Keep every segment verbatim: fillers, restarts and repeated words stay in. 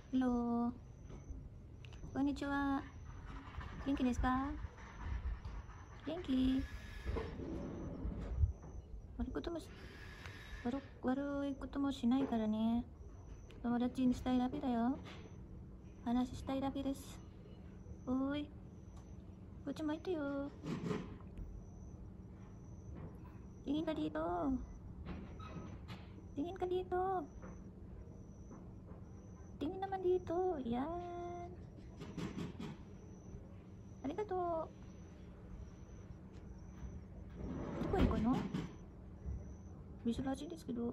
Hello. こんにちは。元気ですか？元気？悪いこともし、悪、悪いこともしないからね。友達にしたいだけだよ。話したいだけです。おーい。こっちもいてよ。Tingin ka dito. Tingin ka dito. Tingin naman dito. Yan. Arigato. どこへ行くの？珍しいですけど。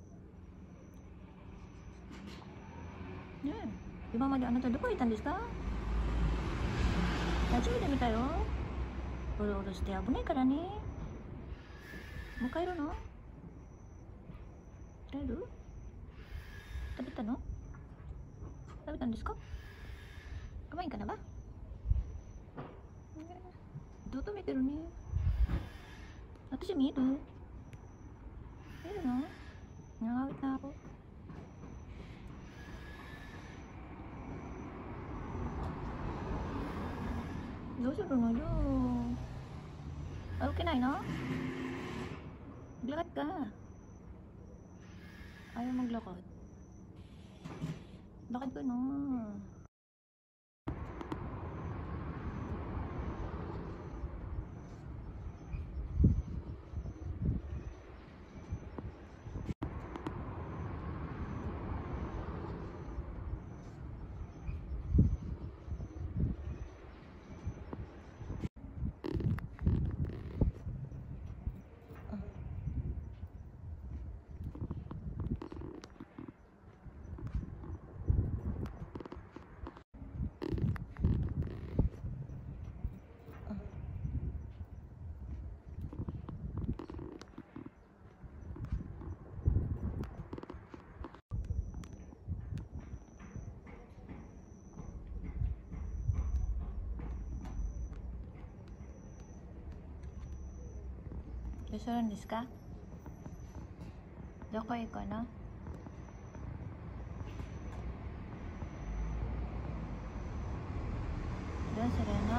ねえ、今まであなたどこへいたんですか？初めて見たよ。おろおろして危ないからね。もう帰るの？帰る？食べたの？食べたんですか？kemain ka na ba? ずっと見てるね。私見える？見えるの？長いな。どうするのよ。Ah, okay na, no? Maglakad ka. Ayaw maglakad. Bakit gano'n? Gusto desu ka? Doko iko no? どうするの？